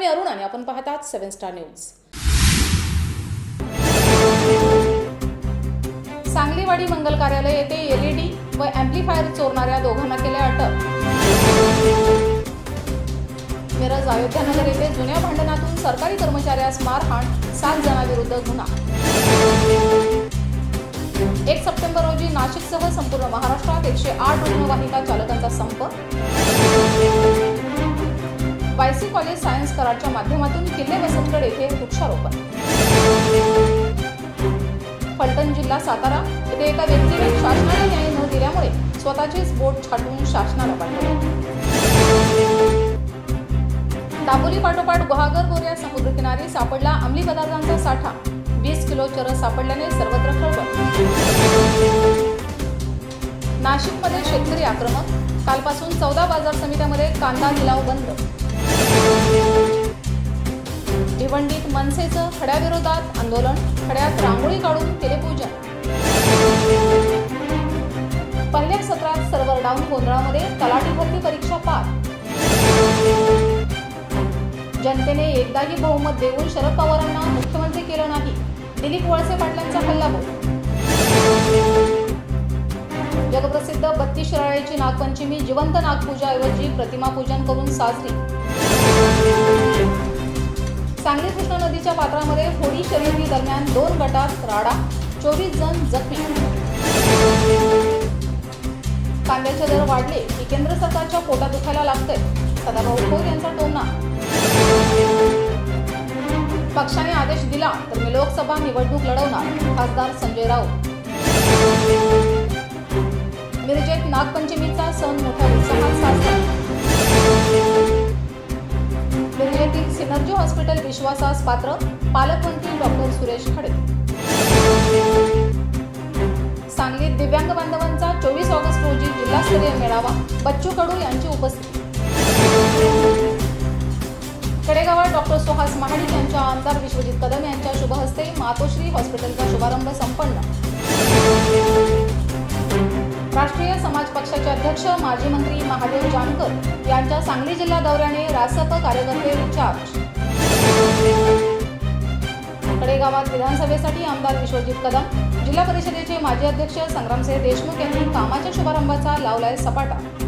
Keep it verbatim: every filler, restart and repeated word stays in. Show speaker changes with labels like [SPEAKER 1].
[SPEAKER 1] मी अरुण आणि आपण पाहतात सेवन स्टार न्यूज। सांगलीवाडी मंगल कार्यालय येथे एलईडी व एम्प्लिफायर चोरणाऱ्या दोघांना केले अटक। मिरज अयोध्यानगर येथे जुन्या भांडणातून सरकारी कर्मचाऱ्यास मारहाण, सात जणांविरुद्ध गुन्हा। एक सप्टेंबर रोजी नाशिकसह संपूर्ण महाराष्ट्रात एकशे आठ रुग्णवाहिका चालकांचा संप। वायसी कॉलेज सायन्स कराडच्या माध्यमातून किल्ले वसंतगड येथे वृक्षारोपण। फलटण जिल्हा सातारा येथे एका व्यक्तीने शासनाने न्याय न दिल्यामुळे स्वतःचेच बोट छाटून शासनाला पाठवले। दापोली पाठोपाठ गुहागर गोऱ्या समुद्रकिनारी सापडला अंमली पदार्थांचा साठा। वीस किलो चरस सापडल्याने सर्वत्र खळबळ। नाशिकमध्ये शेतकरी आक्रमक, कालपासून चौदा बाजार समित्यांमध्ये कांदा लिलाव बंद। भिवंडीत मनसेचं खड्याविरोधात आंदोलन, खड्यात रांगोळी काढून केले पूजन। पहिल्या सत्रात सर्व्हर डाऊन गोंधळामध्ये तलाठी भरती परीक्षा पार। जनतेने एकदाही बहुमत देऊन शरद पवारांना मुख्यमंत्री केलं नाही, दिलीप वळसे पाटलांचा हल्लाबोल। जगप्रसिद्ध बत्तीस शिराळ्याची नागपंचमी जिवंत नागपूजाऐवजी प्रतिमा पूजन करून साजरी। सांगली कृष्णा नदीच्या पात्रामध्ये होडी शर्यती दरम्यान दोन गटात राडा, चोवीस जण जखमी। कांद्याचे दर वाढले की केंद्र सरकारच्या पोटात दुखायला लागतंय, सदाभाऊ खोत यांचा टोमणा। पक्षाने आदेश दिला तर मी लोकसभा निवडणूक लढवणार, खासदार संजय राऊत। मिरजेत नागपंचमीचा सण मोठ्या उत्साहात साजरा। मिरजेतील सिनर्जी हॉस्पिटल विश्वासास पात्र, पालकमंत्री डॉक्टर सुरेश खडे। सांगलीत दिव्यांग बांधवांचा चोवीस ऑगस्ट रोजी जिल्हास्तरीय मेळावा, बच्चू कडू यांची उपस्थिती। कडेगावात डॉक्टर सुहास महाडिक यांच्या आमदार विश्वजित कदम यांच्या शुभ हस्ते मातोश्री हॉस्पिटलचा शुभारंभ संपन्न। राष्ट्रीय समाज पक्षाचे अध्यक्ष माजी मंत्री महादेव जानकर यांच्या सांगली जिल्हा दौऱ्याने रासप कार्यकर्ते रिचार्ज। कडेगावात विधानसभेसाठी आमदार विश्वजित कदम, जिल्हा परिषदेचे माजी अध्यक्ष संग्रामसिंह देशमुख यांनी कामाच्या शुभारंभाचा लावलाय सपाटा।